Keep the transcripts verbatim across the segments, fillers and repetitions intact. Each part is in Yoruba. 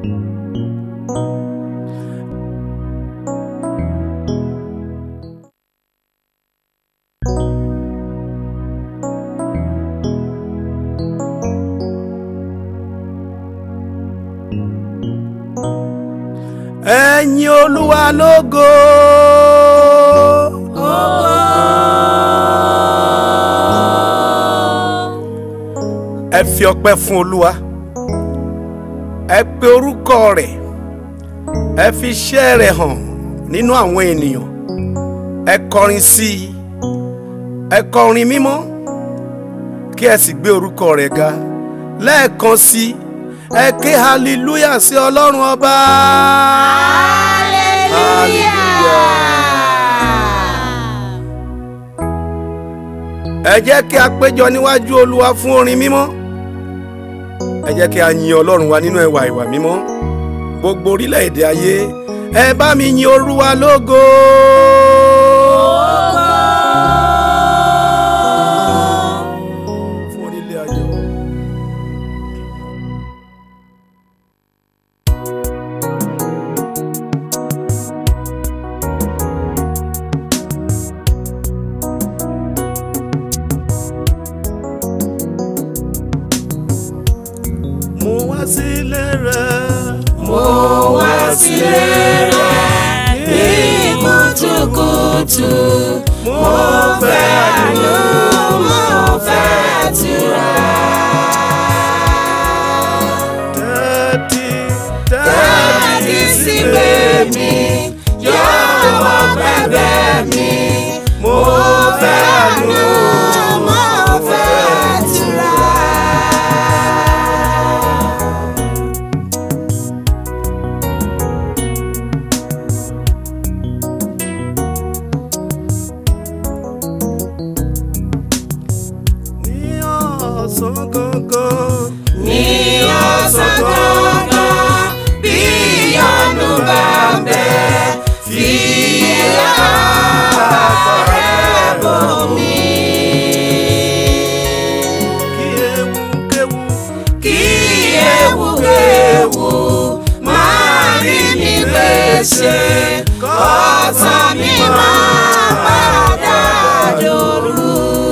Ẹ̀yin Olúwa lógo. Ẹ fi ọpẹ́ fún Olúwa. Ẹ pe orúkọ rẹ̀. Ẹ fi iṣẹ́ rẹ̀ hàn nínú àwọn ènìyàn. Ẹ kọrin sí i. Ẹ kọrin mímọ́. Kí ẹ sì gbé orúkọ rẹ̀ ga. Lẹ́ẹ̀kan sí i. Ẹ ké hallelujah sí Ọlọ́run ọba. Hallelujah. Ẹ jẹ́ kí a péjọ níwájú Olúwa fún orin mímọ́. Ẹ jẹ́ kí a yin Ọlọ́run wa nínú ẹwà ìwà mímọ́. Gbogbo orílẹ̀-èdè ayé, ẹ bá mi yin Olúwa lógo. Mo wá sílé rẹ̀, mo wá sílé rẹ̀ ní kùtùkùtù. Mo fẹ́ àánú, mo fẹ́ ìtura. Tẹ́tí, Tẹ́tí sí mi, jọ̀wọ́ bẹ̀bẹ̀ mi. Mo fẹ́ àánú, mo fẹ́ ìtura. ní ọ̀sán gangan, Ní ọ̀sán gangan, bí ìyanu bá ń bẹ, fi àbá rẹ̀ bò mí. kí ewu kéwu, Kí ewúkéwu máa rí mi gbèsè, kọ́tà mi máa padà dòru.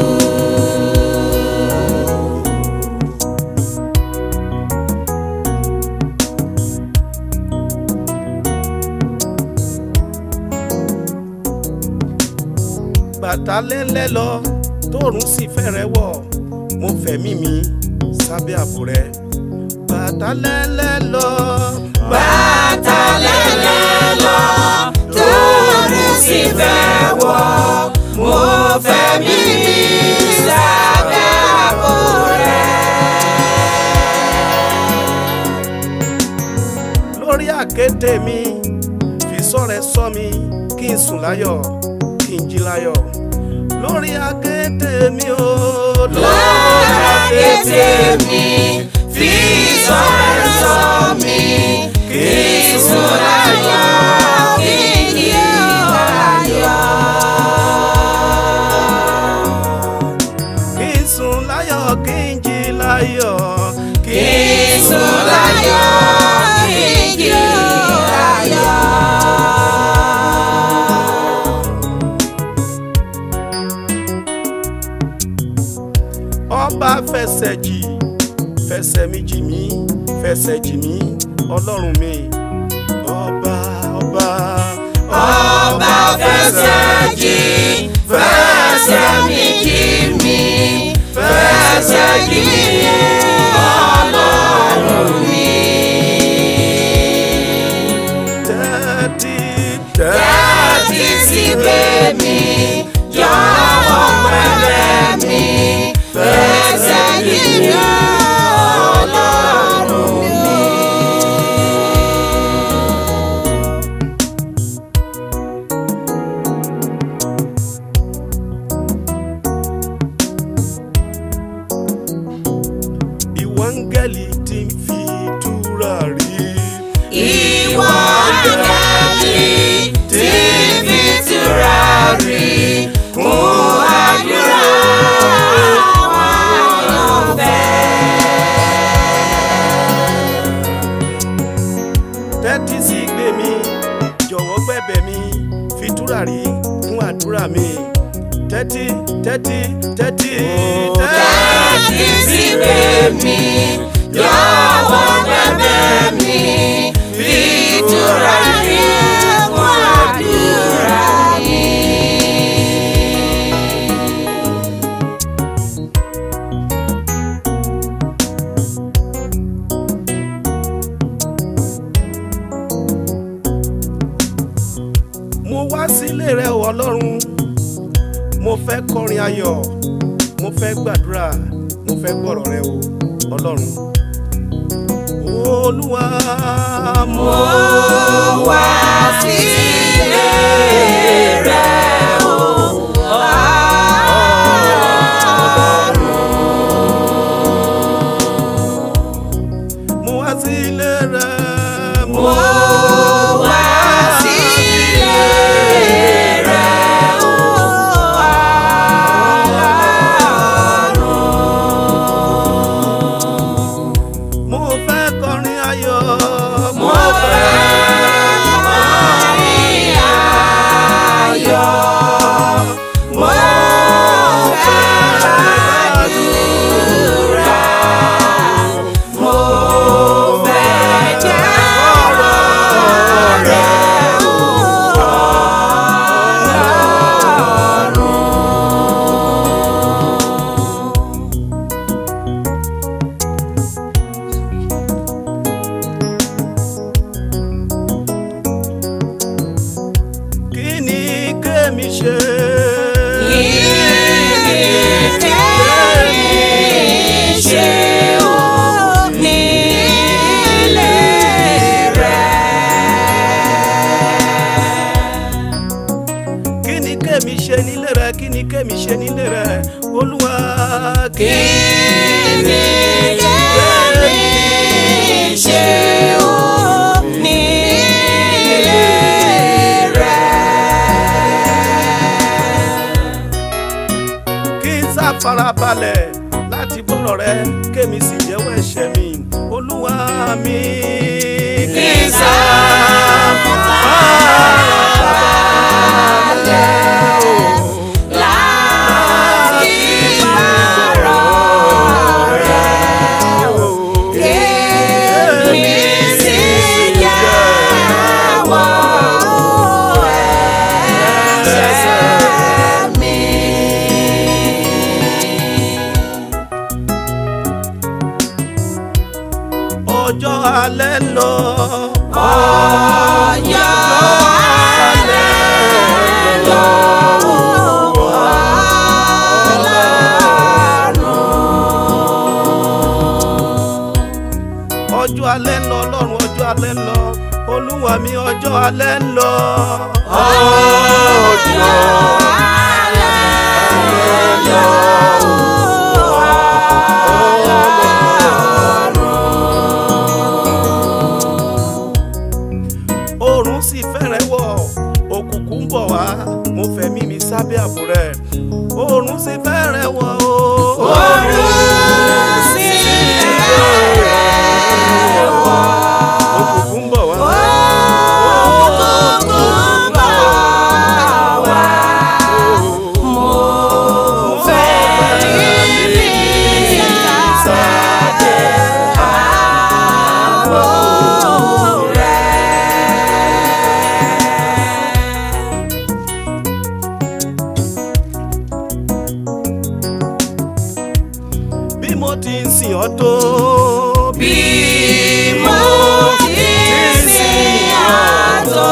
bàtà lẹ́lẹ́ lọ, tóòrùn sì fẹ́rẹ̀ wọ̀, mo fẹ̀mí mi sábẹ́ ààbò rẹ̀. Bàtà lẹ́lẹ́ lọ, Bàtà lẹ́lẹ́ lọ, tóòrùn sì fẹ́ wọ̀, mo fẹ́ mi sábẹ́ ààbò rẹ̀. lórí àkéte mi, fi ṣọ́rẹ ṣọ́ mi, kí n sùn láyọ̀, kí n jí láyọ̀. Lórí àkéte mi o, Lórí àkéte mi, fi ṣọ́rẹ ṣọ́ mi, kí n sùn láyọ̀, kí n jí láyọ̀. kí n sùn láyọ̀, kí n jí láyọ̀, Kí n sùn láyọ̀, kí n jí láyọ̀. Ọba fẹsẹ̀ jì, fẹsẹ̀ mi jì mí, fẹsẹ̀ jì mí, Ọlọ́run mi. Ọba, ọba, Ọba fẹsẹ̀ jì, fẹsẹ̀ mi jì mí, fẹsẹ̀ jì mí, Ọlọ́run mi. tẹ́tí, Tẹ́tí sí mi, jọ̀wọ́ bẹ̀bẹ̀ mi, fẹsẹ̀ jì mí, Ọlọ́run mi. ìwọ áńgẹ́lì tí ń fi tùràrí. Ìwọ áńgẹ́lì tí ń fi tùràrí kún àdúrà àwọn àyànfẹ́. tẹ́tí sí ìgbé mi jọ̀wọ́ gbẹ̀bẹ̀ mi fi tùràrí fún àdúrà mi tẹ́tí tẹ́tí tẹ́tí tẹ́tí sí ìgbé mi jọ̀wọ́ gbẹ̀bẹ̀ mi fi tùràrí fún àdúrà mi. mo wá sílé rẹ o Ọlọ́run mo fẹ́ kọrin ayọ̀ mo fẹ́ gbàdúrà mo fẹ́ gbọ́rọ̀ rẹ o Ọlọ́run Olúwa mo wá sílé rẹ o Ọlọ́run mo wá sílé rẹ mo wá sílé rẹ o Ọlọ́run mo fẹ́ kọrin ayọ̀ mo fẹ́ kọrin ayọ̀ mo fẹ́ gbàdúrà mo fẹ́ jẹ́ ọ̀rọ̀ rẹ o kí ni kémi ṣe ṣe o nílé rẹ. kí ni kémi ṣe nílé rẹ kí ni kémi ṣe nílé rẹ Olúwa Kí ni kémi ṣe o nílé rẹ. kí n sá farabalẹ̀ láti gbọ́rọ̀ rẹ kémi sì jẹ́wọ́ ẹ̀ṣẹ̀ mi Olúwa mi Kí n sá farabalẹ̀ láti gbọ́rọ̀ rẹ. Kémi sì jẹ́wọ́ ẹ̀ṣẹ̀ mi. ọjọ́ alẹ́ lọ Ọjọ́ alẹ́ lọ Ọlọ́run. ọjọ́ alẹ́ lọ Ọlọ́run ọjọ́ alẹ́ lọ Olúwa mi ọjọ́ alẹ́ lọ Ọjọ́ alẹ́ lọ oòrùn sì fẹ́rẹ̀ wọ̀ òkùnkùn ń bọ̀ wá mo fẹ̀mí mi sábẹ́ ààbò rẹ oòrùn sì fẹ́rẹ̀ wọ̀ o Oòrùn sì fẹ́rẹ̀ wọ̀ òkùnkùn ń bọ̀ wá òkùnkùn ń bọ̀ wá. Mo fẹ̀mí mi sábẹ́ ààbò rẹ. bí mo ti ń sìn ọ́ tó Bí mo ti sìn ọ́ tó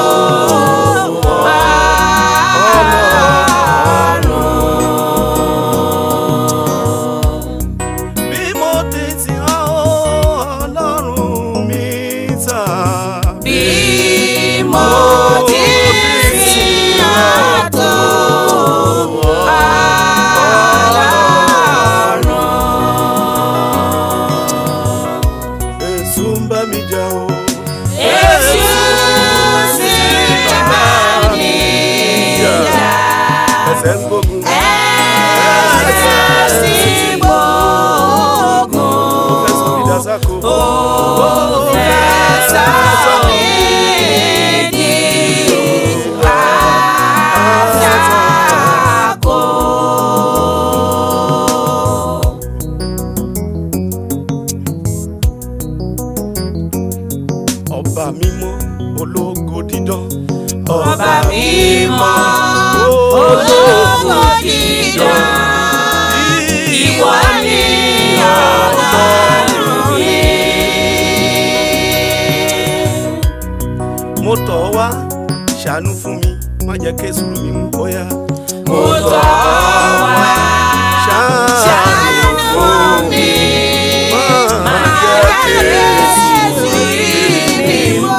Ọlọ́run. bí mo ti ń sìn ọ́ Ọlọ́run mi sà Bí mo ti sìn ọ́ tó Ọlọ́run. Èṣù ń bá mi jà o Èṣù sì bá mi jà. ẹsẹ̀ ń gbógun Ẹ̀ṣẹ̀ sì gbógun. fẹ̀sùn ìdásá ko Ó fẹ́ sọ mí ọba mímọ́ ológo dídán. Ọba mímọ́ ológo dídán. Ìwọ ni Ọlọ́run mi. Mo tọ̀ ọ́ wá ṣàánú fún mi má jẹ́ kéṣù mi mú bóyá. Mo tọ̀ ọ́ wá ṣàánú fún mi má jẹ́ kéṣù mi mú.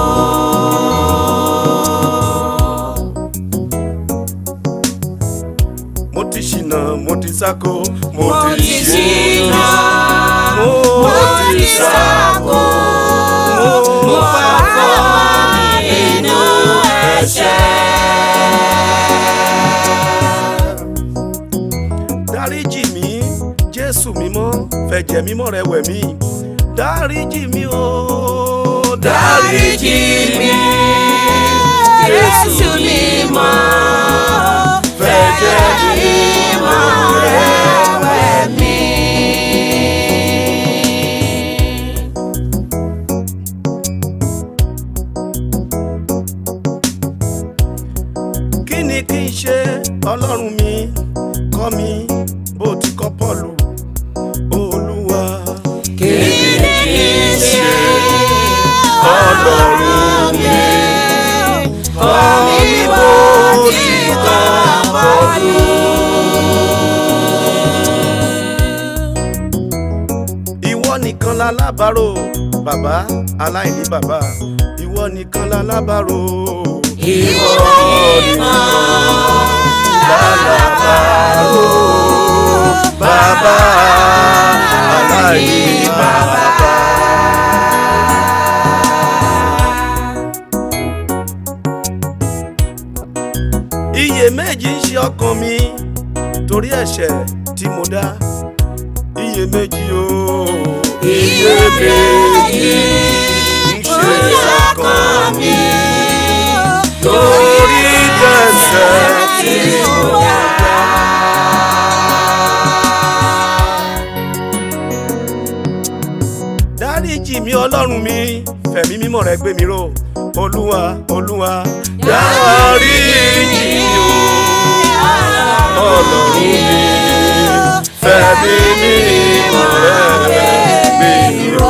Mo ti ṣìnà mo ti sáko Mo ti ṣìnà mo ti sáko mo bá fọ́ nínú ẹ̀ṣẹ̀. Dáríjì mí Jésù mímọ́ fẹ̀jẹ̀ mímọ́ rẹ wẹ̀ mí. Dáríjì mí o Dáríjì mí Jésù mímọ́ fẹ̀jẹ̀ mímọ́ rẹ wẹ̀ mí. kí ni kí n ṣe Ọlọ́run mi kọ́ mi bó ti kọ́ Pọ́ọ̀lù Olúwa. Kí ni kí n ṣe Ọlọ́run mi kọ́ mi bó ti kọ́ Pọ́ọ̀lù. Ìwọ nìkan lálábàárò bàbá aláìní bàbá. Ìwọ nìkan lálábàárò. Ìwọ nìkan lálábàárò bàbá aláìní bàbá. Iyèméjì ń ṣe ọkàn mi torí ẹ̀ṣẹ̀ tí mo dá. Iyèméjì o. Iyèméjì ń ṣe ọkàn mi torí ẹ̀ṣẹ̀ tí mo dá. Dáríjì mi Ọlọ́run mi fẹ̀mí mímọ́ rẹ gbé mi ró. Olúwa Olúwa dáríjì mi o. Ọlọ́run mi fẹ̀mí mímọ́ rẹ gbé mi ró.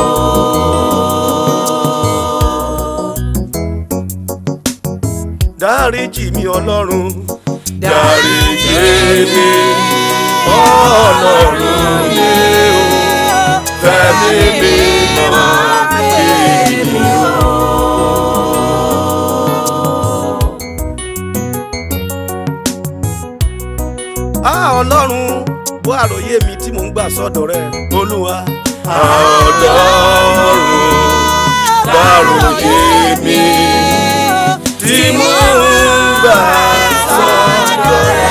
Dáríjì mi Ọlọ́run dáríjì mi Ọlọ́run mi o. Fẹ̀mí mímọ́ gbé mi ró. Á Ọlọ́run bó àròyé mi tí mò ń gbà sọ́dọ̀ rẹ Olúwa. Ọlọ́run bó àròyé mi tí mò ń gbà sọ́dọ̀ rẹ.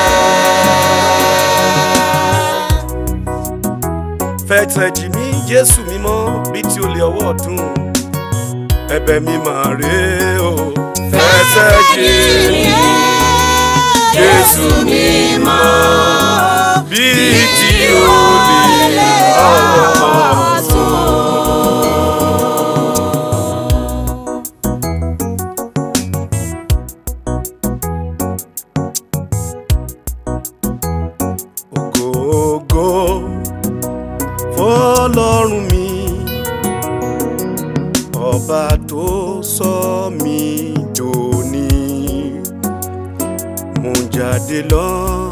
Fẹ̀tẹ̀jì mi Jésù mímọ́ bí tí olè ọwọ́ ọ̀tún. Ẹ̀bẹ̀ mi mà rèé o. Fẹ̀tẹ̀jì mi Jésù mímọ́ bí tí olè ọwọ́ ọ̀tún. Ògo fọ́lọ́run mi ọba tó sọ mí dòní. Mo ń jáde lọ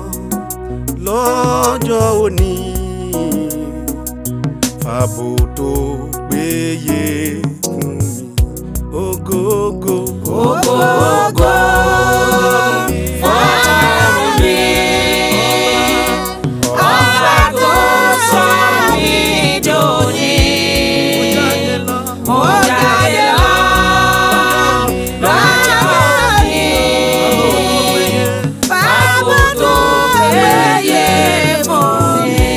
lọ́jọ́ òní fàbò tó péye fún mi. Ògo ògo Ògo ògo fọ́lọ́run mi ọba tó sọ mí dòní. Mo jáde lọ lọ́jọ́ òní fàbò tó péye fún mi.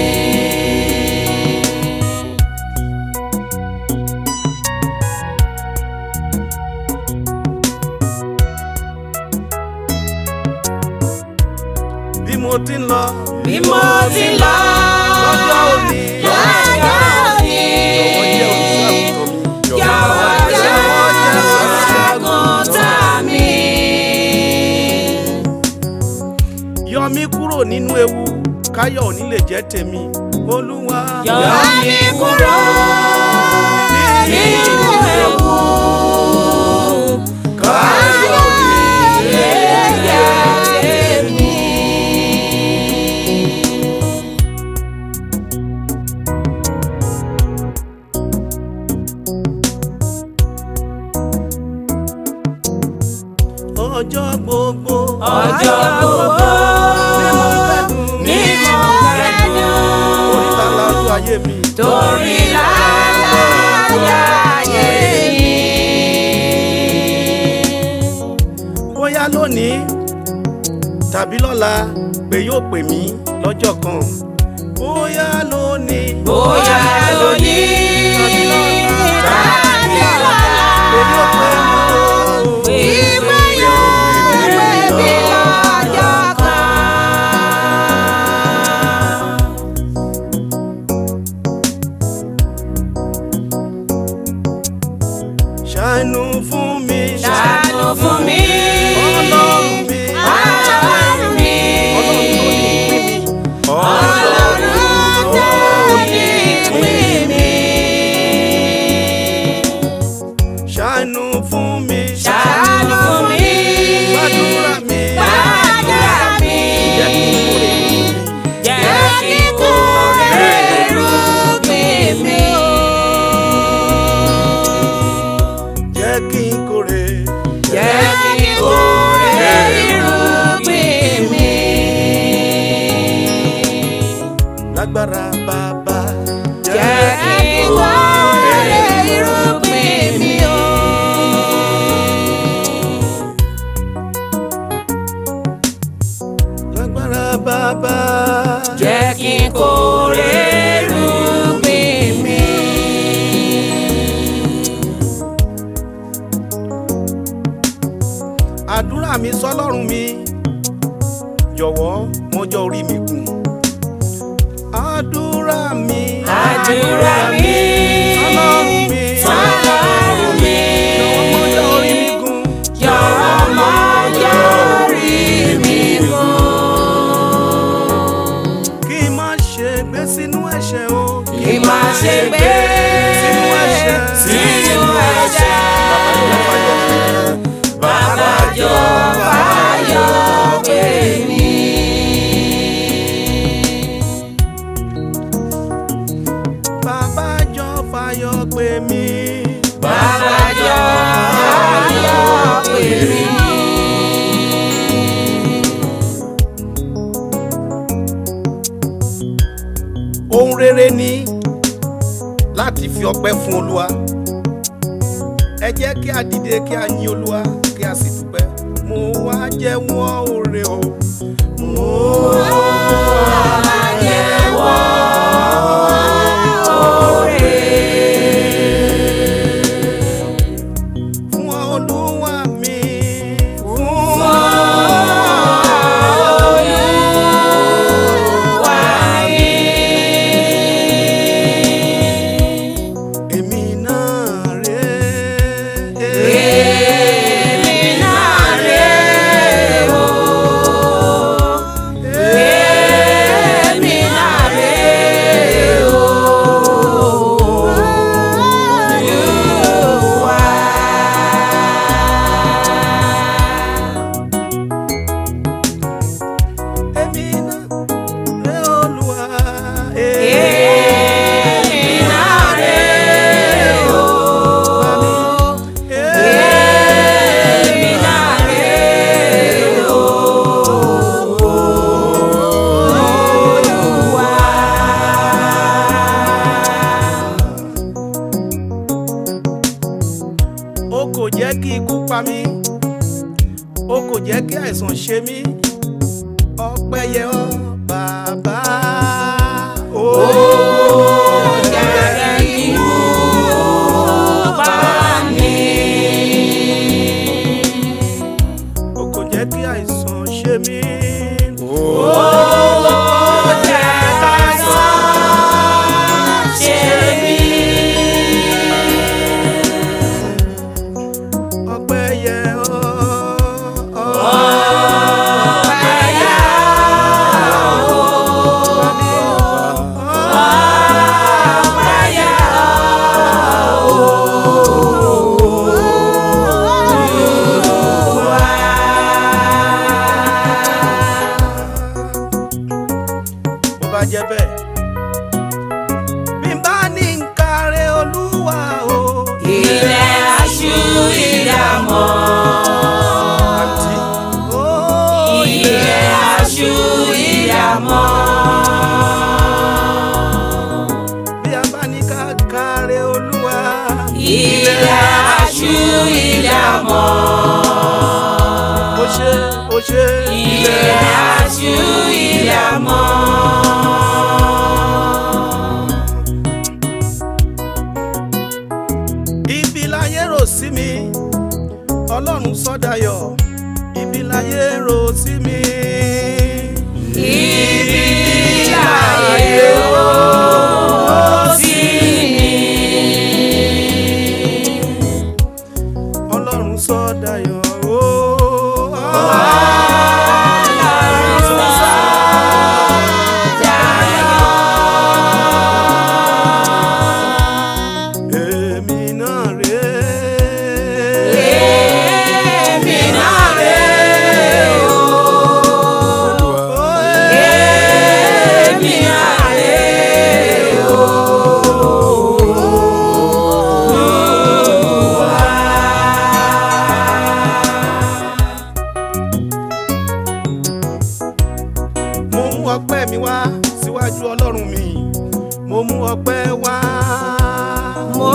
bí mo ti ń lọ Bí mo ti lọ lọ́jọ́ òní lọ́jọ́ òní. jọ̀wọ́ jẹ́ olùṣọ́ àgùntàn mi. Yọ káyọ̀ ò ní lè jẹ́ tèmi Olúwa yọ mí kúrò nínú ewu káyọ̀ ò ní lè jẹ́ tèmi. ọjọ́ gbogbo ọjọ́ gbogbo ní mo gbẹ́dùn orí tala ọjọ́ ayé mi torí lálàyé ayé mi. bóyá lónìí tàbí lọ́la pé yóò pè mí lọ́jọ́ kan bóyá lónìí bóyá lónìí tàbí lọ́la pé yóò pè mí. Ṣàánú fún mi, ṣàánú fún mi, Ọlọ́run mi, Ọlọ́run mi, Ọlọ́run tó ní ìpín mi, Ọlọ́run tó ní ìpín mi. ṣàánú fún mi, ṣàánú fún mi, gbàdúrà mi, gbàdúrà mi, jẹ́ kí n kórè jẹ́ kí n kórè irúgbìn mi. jẹ́ kí n kórè, Jẹ́ kí n kórè irúgbìn mi. lágbára Bàbá, Jẹ́ kí n kórè irúgbìn mi o. lágbára Bàbá, Jẹ́ kí n kórè irúgbìn mi. àdúrà mi sọ́lọ́run mi, jọ̀wọ́ mọ́jọ́ orí mi gùn. Àdúrà mi, Àdúrà mi, Ọlọ́run mi, Ọlọ́run mi, jọ̀wọ́ mọ́jọ́ orí mi gùn. jọ̀wọ́ mọ́jọ́ orí mi gùn. Kí n má ṣe gbé sínú ẹ̀ṣẹ̀ o. Kí n má ṣe gbé Sínú ẹ̀ṣẹ̀. sínú ẹ̀ṣẹ̀. Bàbá jọ̀ọ́ fàyọ̀ pè mí. Bàbá jọ̀ọ́ fàyọ̀ pè mí. Bàbá jọ̀ọ́ fàyọ̀ pè mí. Ohun rere ni láti fi ọpẹ́ fún Olúwa. Ẹ jẹ́ kí a dìde kí a yìn Olúwa kí a sì dúpẹ́. Mo wá jẹ́wọ́ oore o. Mo Wá jẹ́wọ́ oore. fún Olúwa mi. Fún Olúwa mi. èmi náà rè é. Èmi náà rè o. Èmi náà rè o. Olúwa. Èmi náà rè Olúwa. Èmi náà rè o. Èmi náà rè o. Olúwa. O kò jẹ́ kí ikú pa mí, o kò jẹ́ kí àìsàn ṣe mí. Ọpẹ́ yẹ ọ́ Bàbá. Ó jẹ́ kí ikú pa mí. O kò jẹ́ kí àìsàn ṣe mí. Ó jẹ́ káìsàn ṣe mí. Ọpẹ́ yẹ ọ́. Ọpẹ́ yẹ ọ́. ilẹ̀ aṣú ilẹ̀ amọ̀. Ó ṣe ó ṣe ilẹ̀ aṣú ilẹ̀ amọ̀. Ibi láyé rò sí mi, Ọlọ́run sọ dayọ̀. Ibi láyé rò sí mi. Ibi láyé rò sí mi. Ọlọ́run sọ dayọ̀. Ọlọ́run sọ dayọ̀. Èmi náà rè é. Èmi náà rè é o. Èmi náà rè é o. Mo mú ọpẹ́ mi wá síwájú Ọlọ́run mi. Mo mú ọpẹ́ wá. Mo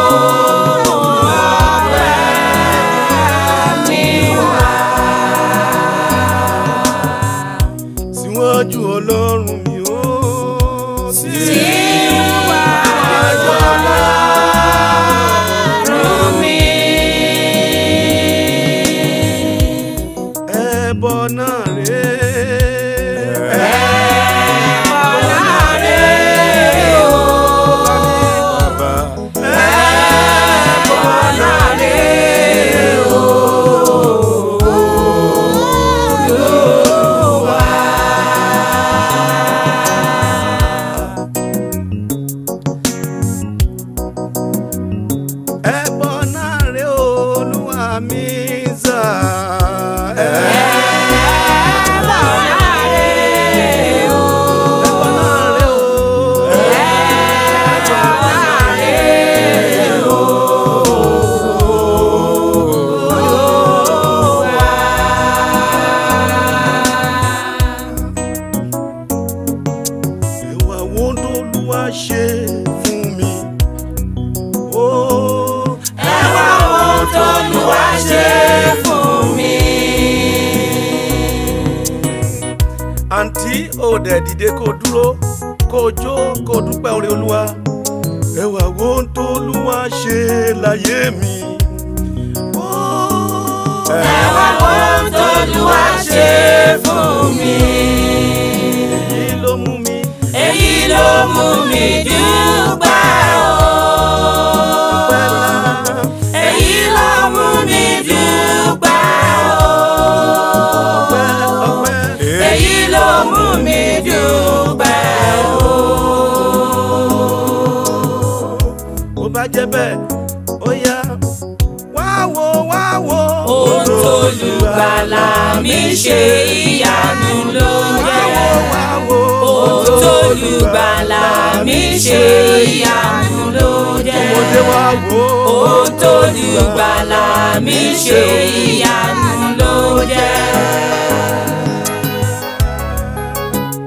ọpẹ́ mi wá. Síwájú Ọlọ́run mi ó. Síwájú Ọlọ́run mi. Ẹbọ náà rè é. Ẹbọ náà rè é o. Bàbá. Ẹbọ náà rè é o. Olúwa. Ẹbọ náà rè é Olúwa mi zà. Ẹbọ náà rè é o. Ẹbọ náà rè é o. Ẹbọ náà rè é o. Ìwà wo l'Olúwa ṣe fún mi? Ó. Ẹ wá ohun t'Olúwa ṣe fún mi. Àǹtí ò dẹ̀ dìde kó dúró kó jó kó dúpẹ́ oore Olúwa. Ẹwà wo t'Olúwa ṣe láyé mi? Ó. Ẹ wá ohun t'Olúwa ṣe fún mi. Èyí ló mú mi. Èyí ló mú mi dúpẹ́ o. Dúpẹ́ ńlá. Èyí ló mú mi dúpẹ́ o. Ọpẹ́ ọpẹ́. Èyí ló mú mi dúpẹ́ o. Bó bá jẹ́ bẹ́ẹ̀, ó yá. Wá wo wá wo. Ohun t'Olùgbàlà mi ṣe ìyanu ló jẹ́. Wá wo. Ohun t'Olùgbàlà mi ṣe ìyanu ló jẹ́. Ọmọdé wá wo. Ohun t'Olùgbàlà mi ṣe ìyanu ló jẹ́.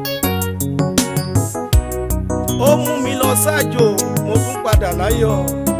Ó mú mi lọ sájò, mo tún padà láyọ̀.